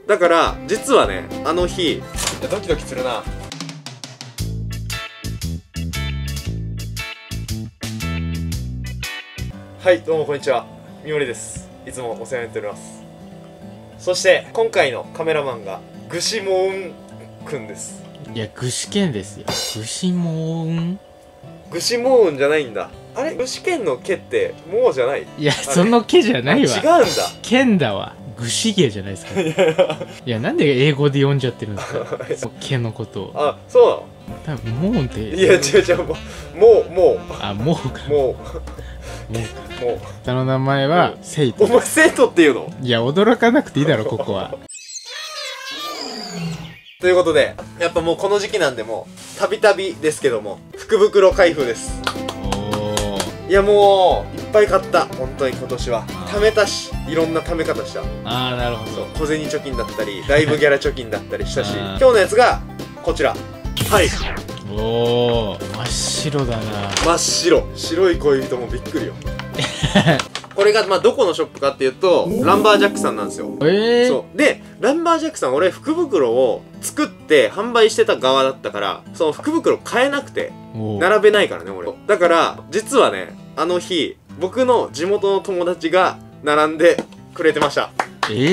だから実はね、あの日、いやドキドキするな。はい、どうもこんにちは、みもりです。いつもお世話になっております。そして今回のカメラマンがぐしもうんくんです。 いや、具志堅ですよ。ぐしもうんぐしもうんじゃないんだ。あれ、具志堅の毛ってもうじゃない？ いや、その毛じゃないわ。 違うんだ。 剣だわ。ぐし毛じゃないですか。いや、なんで英語で読んじゃってるんですか毛のことを。 あ、そう多分モーンって。 なの？いや、違う、もうあ、もうか。 もう下の名前は生徒。 お前生徒っていうの？ いや、驚かなくていいだろ、ここは。 ということで、やっぱもうこの時期なんで、もうたびたびですけども、福袋開封です。いや、もういっぱい買った。本当に今年は貯めたし、いろんな貯め方した。 ああ、なるほど。 小銭貯金だったり、ライブギャラ貯金だったりしたし、今日のやつがこちら。はい。 おお、真っ白だな。 真っ白。白い恋人もびっくりよ。これがまあどこのショップかっていうと、ランバージャックさんなんですよ。そうで、ランバージャックさん、俺福袋を作って販売してた側だったから、その福袋買えなくて並べないからね、俺。だから実はね、あの日僕の地元の友達が並んでくれてました。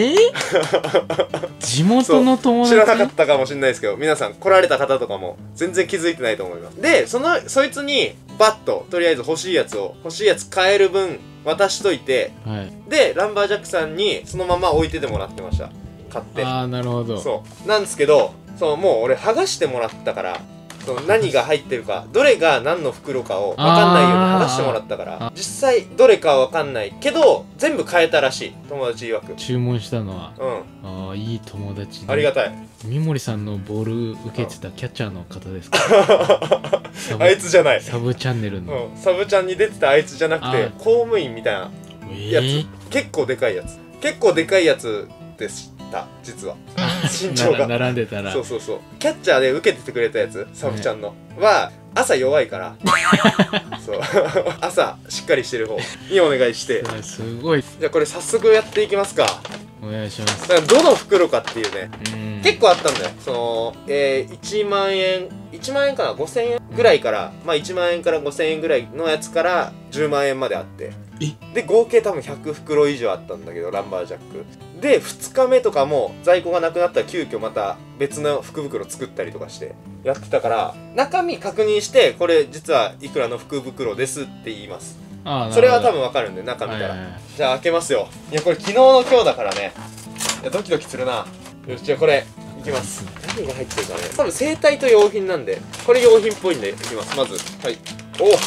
地元の友達？ 知らなかったかもしれないですけど、皆さん来られた方とかも全然気づいてないと思います。で、そいつにバッととりあえず欲しいやつ買える分渡しといて、 はい、 でランバージャックさんにそのまま置いててもらってました。買って。 ああ、なるほど。 そうなんですけど、もう俺剥がしてもらったから、何が入ってるか、どれが何の袋かを分かんないように剥がしてもらったから、実際どれかは分かんないけど全部買えたらしい、友達曰く。 注文したのは。 うん。 ああ、いい友達で。 ありがたい。 三森さんのボール受けてたキャッチャーの方ですか？ あいつじゃない。 サブチャンネルの。 サブチャンに出てたあいつじゃなくて、公務員みたいなやつ。結構でかいやつ。でした実は。身長が並んでたら。 そうキャッチャーで受けててくれたやつ、サブちゃんのは朝弱いからそう朝しっかりしてる方にお願いして。 すごい。 じゃあこれ早速やっていきますか。 お願いします。 だからどの袋かっていうね、結構あったんだよ。1万円かな、5000円ぐらいから、まあ1万円から5000円ぐらいのやつから10万円まであって、で合計多分100袋以上あったんだけど、ランバージャックで2日目とかも在庫がなくなったら急遽また別の福袋作ったりとかしてやってたから、中身確認して、これ実はいくらの福袋ですって言います。それは多分わかるんで、中見たら。じゃあ開けますよ。いや、これ昨日の今日だからね、いやドキドキするな。よし、じゃあこれいきます。何が入ってるかね、多分整体と用品なんで、これ用品っぽいんでいきます。まず、はい、お元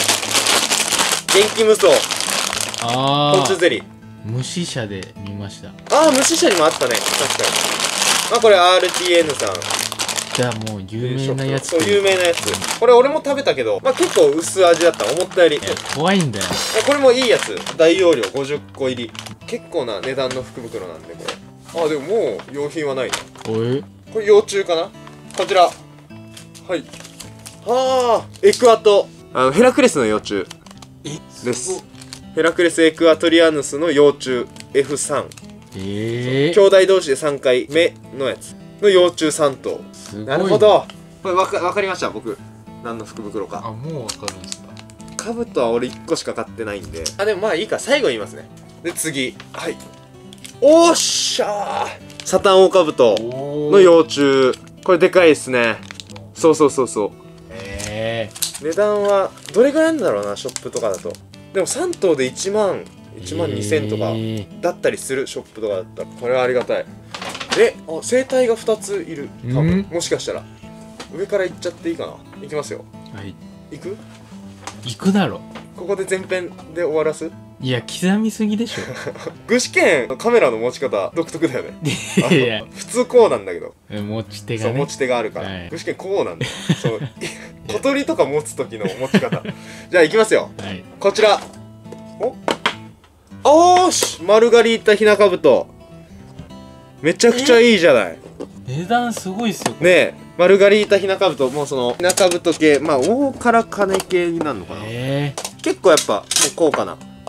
気無双昆虫ゼリー。 虫舎で見ました。 ああ、虫舎にもあったね、確かに。まあこれ RTN さん。 じゃあもう有名なやつ。 そう、有名なやつ。これ俺も食べたけど、まあ結構薄味だった、思ったより。 怖いんだよ。 これもいいやつ、大容量50個入り。結構な値段の福袋なんで、これ。あ、でももう用品はないな。これ幼虫かな。こちら、はい、はあ、エクアト、ヘラクレスの幼虫です。ヘラクレスエクアトリアヌスの幼虫 F3。兄弟同士で3回目のやつの幼虫3頭。なるほど。これ分かりました、僕何の福袋か。 あ、もう分かるんですか。 カブトは俺1個しか買ってないんで、でもまあいいか、最後言いますね。で次、はい、おっしゃー、サタンオオカブトの幼虫。これでかいですね。そう値段はどれぐらいなんだろうな、ショップとかだと。でも3頭で1万2000とかだったりするショップとかだったら、これはありがたい。で、生体が2ついる、多分。もしかしたら上からいっちゃっていいかな。いきますよ。はい、行くだろ。ここで前編で終わらす。 いや、刻みすぎでしょ。 具志堅カメラの持ち方独特だよね。いや、普通こうなんだけど、 持ち手がね、 そう、持ち手があるから、具志堅こうなんだよ。そう小鳥とか持つ時の持ち方。じゃあいきますよ。こちら、おーし、マルガリータヒナカブト。めちゃくちゃいいじゃない。 値段すごいっすよねえ。マルガリータヒナカブト、もうそのヒナカブト系、まあ大から金系になるのかな。結構やっぱもう高価な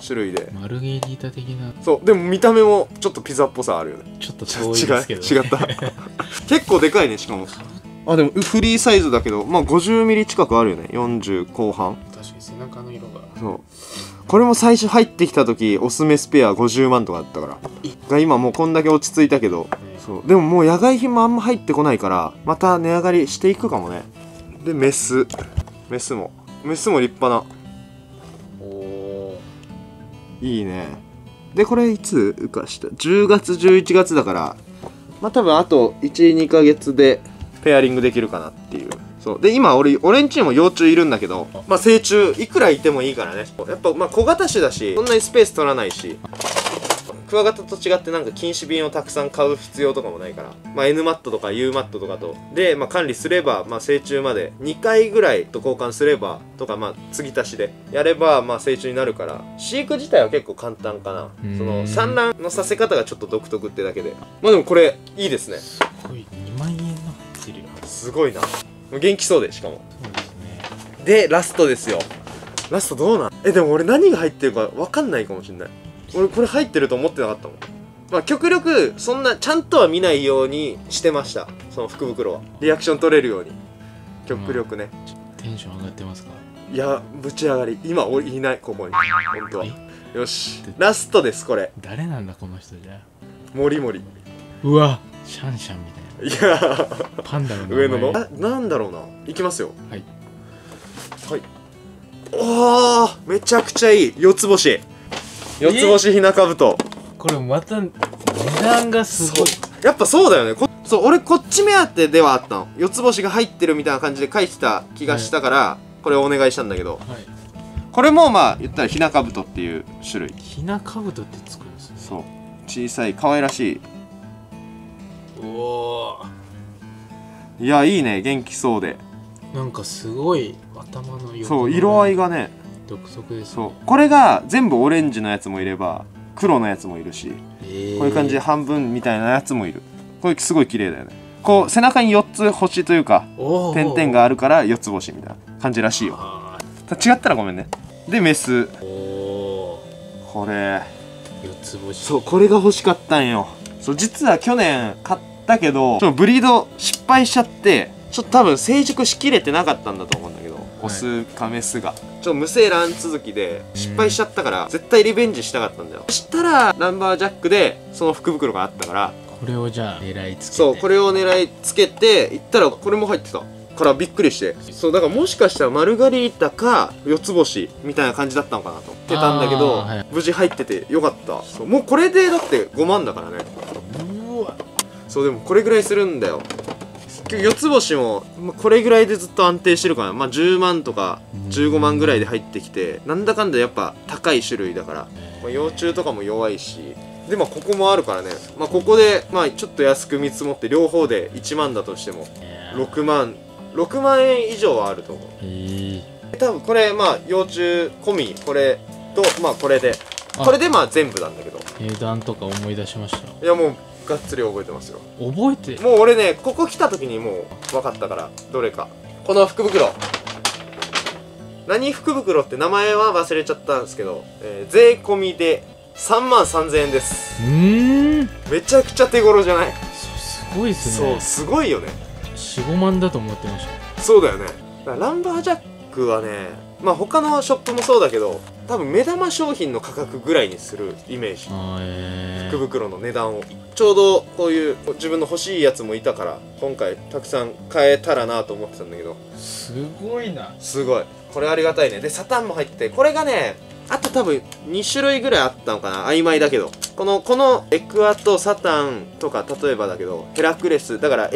種類で、 マルゲリータ的な。 そうでも見た目もちょっとピザっぽさあるよね。 ちょっと遠いですけど、ね、 違った結構でかいね。しかもあ、でもフリーサイズだけど、まあ50ミリ近くあるよね。40後半。 確かに背中の色が。 そう、これも最初入ってきた時オスメスペア50万とかだったからが、今もうこんだけ落ち着いたけど、そうでももう野外品もあんま入ってこないからまた値上がりしていくかもね。でメスも立派な、おーいいね。でこれいつ浮かした？ 10 月11月だから、まあ多分あと 1,2 ヶ月でペアリングできるかなっていう。そうで今俺んちにも幼虫いるんだけど、まあ成虫いくらいてもいいからね。やっぱまあ小型種だしそんなにスペース取らないし、クワガタと違ってなんか禁止瓶をたくさん買う必要とかもないから、まあ N マットとか U マットとかとで、まあ、管理すれば、まあ、成虫まで2回ぐらいと交換すればとか、まあ継ぎ足しでやれば、まあ成虫になるから、飼育自体は結構簡単かな。その産卵のさせ方がちょっと独特ってだけで、まあでもこれいいですね。 すごい2万円の入ってるよ。 すごいな。元気そうで、しかもそうですね。 でラストですよ。ラストどうなん？でも俺何が入ってるか分かんないかもしんない。俺これ入ってると思ってなかったもん。まあ極力そんなちゃんとは見ないようにしてました。その福袋はリアクション取れるように極力ね。 テンション上がってますか？ いやぶち上がり。今俺いないここに本当は。よしラストです。これ誰なんだこの人じゃ。 もりもり。 うわシャンシャンみたいな。 いやパンダの上野のなんだろうな。いきますよ。 はいはい。おーめちゃくちゃいい。四つ星ひなかぶと。 これまた値段がすごい。 やっぱそうだよね。そう俺こっち目当てではあったの。四つ星が入ってるみたいな感じで書いてた気がしたから、はい、これをお願いしたんだけど、はい、これもまあ言ったらひなかぶとっていう種類。 ひなかぶとってつくんですね。 そう小さい可愛らしい。 おおいやいいね。元気そうでなんかすごい頭の色。 そう色合いがね独特ですね。 そうこれが全部オレンジのやつもいれば黒のやつもいるし、こういう感じで半分みたいなやつもいる。これすごい綺麗だよね。こう背中に4つ星というか点々があるから4つ星みたいな感じらしいよ。違ったらごめんね。でメス。これ 4つ星。 そうこれが欲しかったんよ。そう実は去年買ったけどちょっとブリード失敗しちゃって、ちょっと多分成熟しきれてなかったんだと思うんだけど、オスかメスがちょっと無精卵続きで失敗しちゃったから、絶対リベンジしたかったんだよ。そしたらランバージャックでその福袋があったから、 これをじゃあ狙いつけて、 そうこれを狙いつけていったらこれも入ってたからびっくりして、そうだからもしかしたらマルガリータか四つ星みたいな感じだったのかなと思ってたんだけど、はい、無事入っててよかった。そうもうこれでだって5万だからね。うわそうでもこれぐらいするんだよ。四つ星もこれぐらいでずっと安定してるから、まあ10万とか15万ぐらいで入ってきて、なんだかんだやっぱ高い種類だから、まあ、幼虫とかも弱いし、でまあここもあるからね、まあここでまあちょっと安く見積もって両方で1万だとしても6万円以上はあると思う。多分これまあ幼虫込みこれとまあこれでまあ全部なんだけど、 英断とか思い出しました。 いやもうがっつり覚えてますよ。 覚えてもう俺ねここ来た時にもう分かったから、どれか。この福袋何福袋って名前は忘れちゃったんですけど、税込みで3万3000円です。めちゃくちゃ手頃じゃない？ すごいっすね。 そうすごいよね。 4、5万だと思ってました。 そうだよね。だからランバージャックはね、まあ他のショップもそうだけど多分目玉商品の価格ぐらいにするイメージ。福袋の値段をちょうどこういう自分の欲しいやつもいたから今回たくさん買えたらなと思ってたんだけど、 すごいな。 すごいこれありがたいね。でサタンも入ってて、これがねあと多分2種類ぐらいあったのかな、曖昧だけど、このエクアとサタンとか例えばだけどヘラクレスだから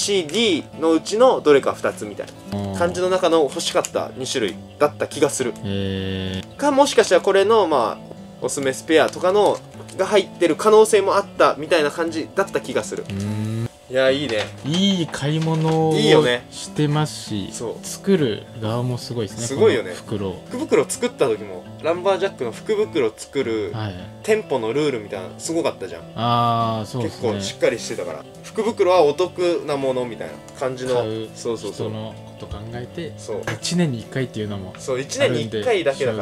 ABCD のうちのどれか2つみたいな感じの中の欲しかった2種類だった気がする。かもしかしたらこれのまあオスメスペアとかのが入ってる可能性もあったみたいな感じだった気がする。いやいいね。 いい買い物をしてますし、作る側もすごいですね。 すごいよね。 福袋作った時もランバージャックの福袋作る店舗のルールみたいなすごかったじゃん。 ああそうですね。 結構しっかりしてたから、福袋はお得なものみたいな感じの人のこと考えて、そう1年に1回っていうのもそう1年に1回だけだから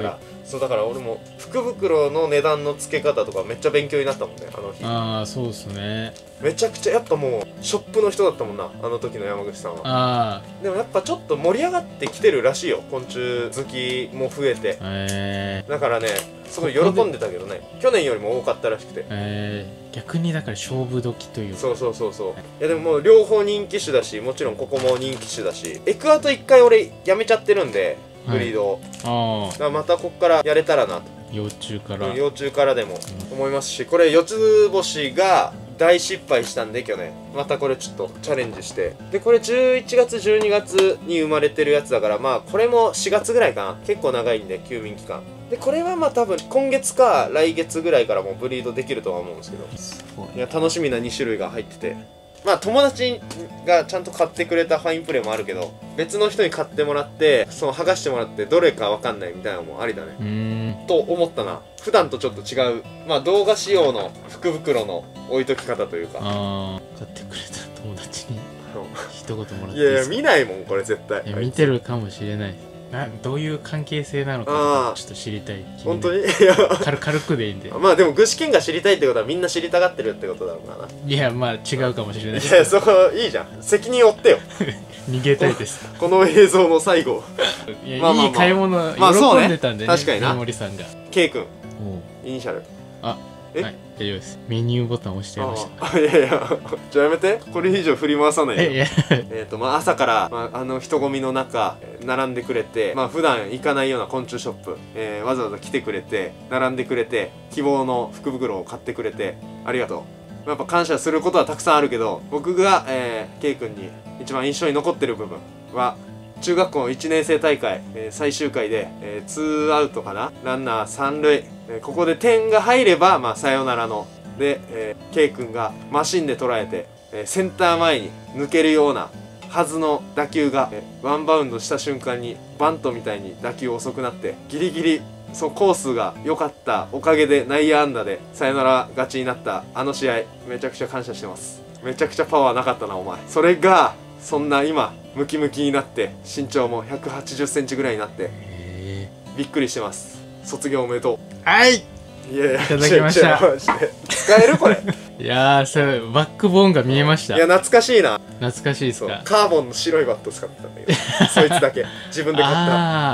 そうだから俺も福袋の値段の付け方とかめっちゃ勉強になったもんね、あの日。 ああ、そうっすね。 めちゃくちゃやっぱもうショップの人だったもんな、あの時の山口さんは。 あでもやっぱちょっと盛り上がってきてるらしいよ、昆虫好きも増えて。 あ、 だからね、すごい喜んでたけどね、去年よりも多かったらしくて。 逆にだから勝負時というか。 そうそうそうそう。いやでももう両方人気種だし、もちろんここも人気種だし、エクアト1回俺やめちゃってるんで、ブリードを。だからまたこっからやれたらなと。 幼虫から幼虫からでも思いますし、これ四つ星が大失敗したんで去年またこれちょっとチャレンジして、でこれ11月12月に生まれてるやつだから、まあこれも4月ぐらいかな、結構長いんで休眠期間で、これはまあ多分今月か来月ぐらいからもうブリードできるとは思うんですけど、いや楽しみな2種類が入ってて、まあ友達がちゃんと買ってくれたファインプレーもあるけど、別の人に買ってもらってその剥がしてもらってどれか分かんないみたいなのもありだねと思ったな。普段とちょっと違う、まあ動画仕様の福袋の置いとき方というか。 買ってくれた友達に一言もらっていやいや見ないもんこれ絶対。 いや見てるかもしれない。どういう関係性なのかちょっと知りたい。 本当に軽くでいいんで。 まあでも具志堅が知りたいってことはみんな知りたがってるってことだろうかな。 いやまあ違うかもしれない。 いやそこいいじゃん、責任負ってよ逃げたいですこの映像の最後いや、いい買い物喜んでたんでね、 確かにな。 飯森さんが K 君イニシャルはい、大丈夫です。メニューボタン押しちゃいました。 いやいや、じゃあやめて、これ以上振り回さないで。 いやまあ朝から、人混みの中、並んでくれて、まあ普段行かないような昆虫ショップ、わざわざ来てくれて、並んでくれて、希望の福袋を買ってくれて、ありがとう。やっぱ感謝することはたくさんあるけど、僕が、K 君に一番印象に残ってる部分は、中学校の1年生大会、最終回で、2アウトかな、ランナー3塁、ここで点が入れば、まあ、サヨナラので、K 君がマシンで捉えて、センター前に抜けるようなはずの打球が、ワンバウンドした瞬間にバントみたいに打球遅くなってギリギリそうコースが良かったおかげで内野安打でサヨナラ勝ちになったあの試合、めちゃくちゃ感謝してます。めちゃくちゃパワーなかったなお前。それがそんな今ムキムキになって身長も180センチぐらいになってびっくりしてます。卒業おめでとう。 はい、 いやいや、 いただきました。 使えるこれいやー、それバックボーンが見えました。 いや懐かしいな。 懐かしいですか。 カーボンの白いバット使ってたんだけどそいつだけ自分で買った。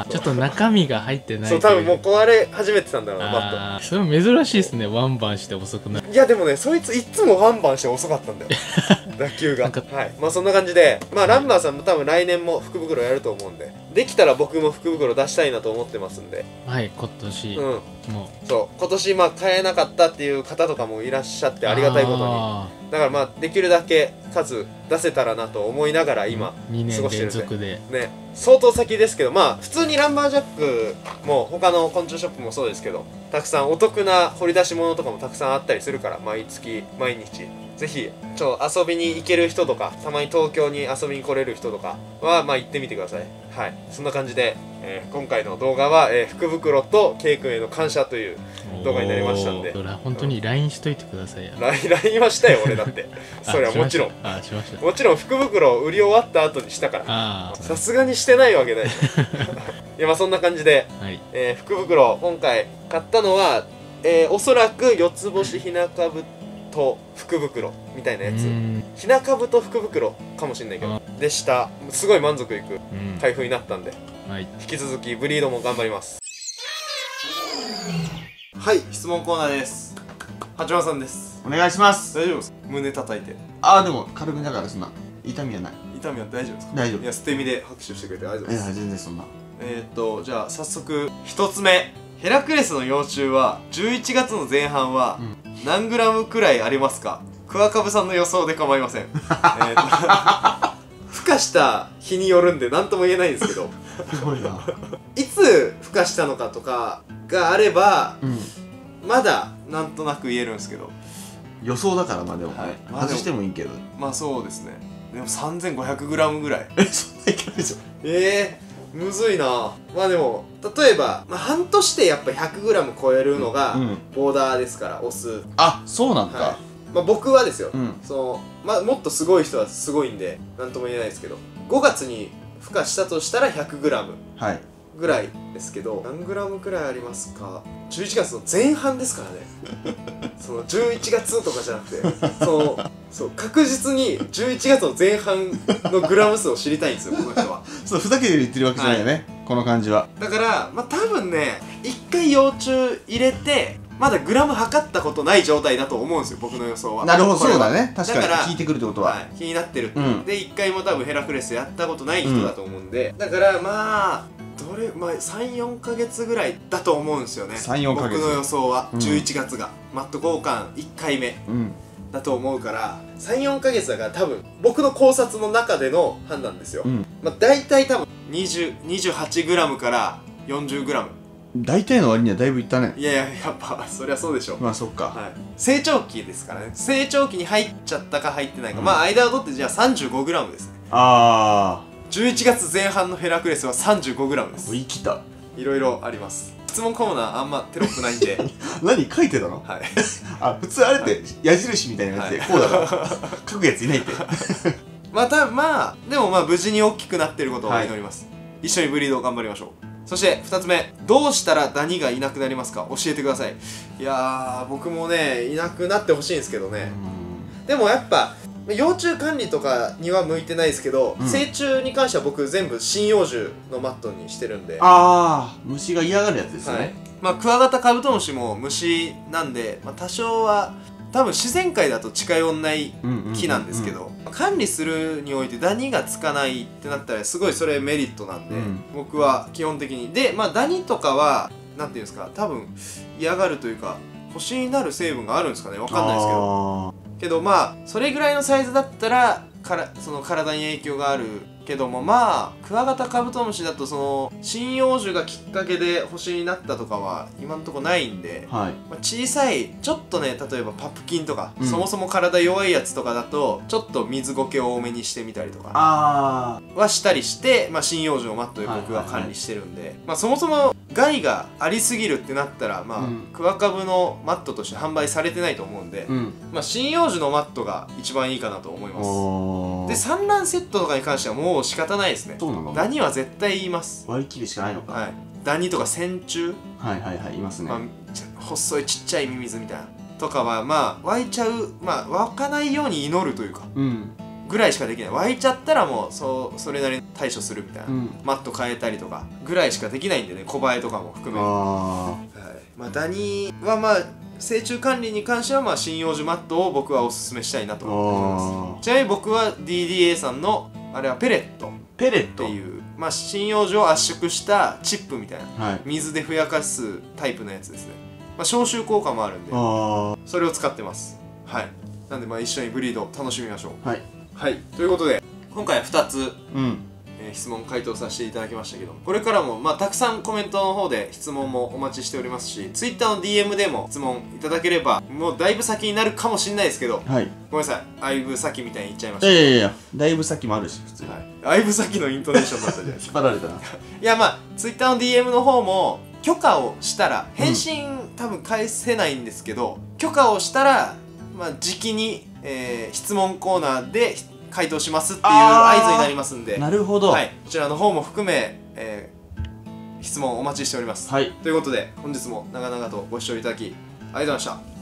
ちょっと中身が入ってない。 そう多分もう壊れ始めてたんだろうなバット。 それ珍しいですね、ワンバンして遅くなる。 いやでもね、そいついつもワンバンして遅かったんだよ打球が。はい、まあそんな感じで、まあランバーさんも多分来年も福袋やると思うんで、できたら僕も福袋出したいなと思ってますんで。 はい、今年もうそう今年まあ買えなかったっていう方とかもいらっしゃってありがたいことに。だからまあできるだけ数出せたらなと思いながら今過ごしてるんでね、相当先ですけど、まあ普通にランバージャックも他の昆虫ショップもそうですけど、たくさんお得な掘り出し物とかもたくさんあったりするから、毎月毎日ぜひ遊びに行ける人とか、たまに東京に遊びに来れる人とかはまあ行ってみてください。はい、そんな感じで、今回の動画は、福袋と K 君への感謝という動画になりましたんで、 本当に LINE しといてくださいよ。 LINE はしたよ俺だってそれはもちろんしました。 もちろん福袋を売り終わった後にしたから、さすがにしてないわけないいやまあそんな感じで、福袋今回買ったのは、おそらく四つ星ひなかぶと福袋みたいなやつ、ひなかぶと福袋かもしれないけどでした。すごい満足いく開封になったんで、引き続きブリードも頑張ります。はい、質問コーナーです。八幡さんです。 お願いします。 大丈夫ですか？胸叩いて。 でも軽めだからそんな痛みはない。 痛みは大丈夫ですか？ 大丈夫。 いや、捨て身で拍手してくれてありがとうございます。 いや全然そんな。 じゃあ早速一つ目、ヘラクレスの幼虫は11月の前半は何グラムくらいありますか？クワカブさんの予想で構いません。孵化した日によるんで何とも言えないんですけどすごいな。 いつ孵化したのかとかがあれば、まだなんとなく言えるんですけど、 予想だからまあでも、外してもいいけど、 まあそうですね。でも 3500g ぐらい。 そんないけないでしょ。 むずいな。まあでも例えば、半年でやっぱ 100g 超えるのがボーダーですから、オス。 そうなんだ。 まあ僕はですよ、もっとすごい人はすごいんで何とも言えないですけど、5月に孵化したとしたら 100g、 ぐらいですけど、何グラムくらいありますか。11月の前半ですからねその11月とかじゃなくて、そう確実に11月の前半のグラム数を知りたいんですよこの人は。 そうふざけて言ってるわけじゃないよね、この感じは。 だからまあ多分ね、1回幼虫入れてまだグラム測ったことない状態だと思うんですよ、僕の予想は。 なるほど、そうだね、確かにだから聞いてくるってことは、 気になってるって、 うん、 で1回も多分ヘラクレスやったことない人だと思うんで、だからまあ34ヶ月ぐらいだと思うんですよね。 3、4ヶ月僕の予想は11月が、マット交換1回目だと思うから、34ヶ月だから多分僕の考察の中での判断ですよ、まあ大体多分28g から 40g。 大体の割にはだいぶいったね。 いやいや、やっぱそりゃそうでしょ。 まあそっか、 はい、成長期ですからね。成長期に入っちゃったか入ってないか、まあ間を取ってじゃあ 35g ですね。 ああ、 11月前半のヘラクレスは 35g です。 生きた。 いろいろあります。質問コーナーあんまテロップないんで何書いてたの？ はいあ、普通あれって矢印みたいなやつでこうだから書くやついないってまあでもまあ無事に大きくなってることを祈ります、一緒にブリード頑張りましょう。そして2つ目、どうしたらダニがいなくなりますか、教えてください。いやー、僕もねいなくなってほしいんですけどね。でもやっぱ幼虫管理とかには向いてないですけど、成虫に関しては僕全部針葉樹のマットにしてるんで。 ああ、虫が嫌がるやつですね、 はい、まあクワガタカブトムシも虫なんで、まあ、多少は多分自然界だと近寄んない木なんですけど、管理するにおいてダニがつかないってなったらすごいそれメリットなんで、僕は基本的にで、まあダニとかはなんていうんですか、多分嫌がるというか星になる成分があるんですかね、わかんないですけどまあそれぐらいのサイズだったらその体に影響があるけども、まあクワガタカブトムシだとその針葉樹がきっかけで星になったとかは今のところないんで、 はい、 まあ、小さいちょっとね、例えばパプキンとか、そもそも体弱いやつとかだとちょっと水ゴケを多めにしてみたりとかはしたりして、まあ、針葉樹をマットで僕は管理してるんで、まあそもそも害がありすぎるってなったら、まあクワカブのマットとして販売されてないと思うんで、まあ針葉樹のマットが一番いいかなと思います。で産卵セットとかに関してはもう仕方ないですね。 そうなの？ ダニは絶対言います。 割り切るしかないのか。 はい、ダニとか線虫、 いますね、 まあ、細いちっちゃいミミズみたいなとかはまあ湧いちゃう、まあ湧かないように祈るというか、ぐらいしかできない。湧いちゃったらもうそれなりに対処するみたいな、マット変えたりとかぐらいしかできないんでね、小バエとかも含め。まあダニはまあ成虫管理に関してはまあ針葉樹マットを僕はおすすめしたいなと思います。ちなみに僕は DDA さんのあれはペレットっていう、まあ針葉樹を圧縮したチップみたいな、水でふやかすタイプのやつですね。まあ消臭効果もあるんでそれを使ってます。はい、なんでまあ一緒にブリード楽しみましょう。はい、ということで今回は2つ、質問回答させていただきましたけど、これからもまあたくさんコメントの方で質問もお待ちしておりますし、 Twitter の DM でも質問いただければ、もうだいぶ先になるかもしれないですけど、ごめんなさい、だいぶ先みたいに言っちゃいました。 いやだいぶ先もあるし普通に、 だいぶ先のイントネーションだったじゃないですか引っ張られたな。 いやまあ Twitter の DM の方も許可をしたら返信、多分返せないんですけど、許可をしたらまあ時期に、質問コーナーで回答しますっていう合図になりますんで、 なるほど、 はい、こちらの方も含め、質問お待ちしております。ということで本日も長々とご視聴いただきありがとうございました。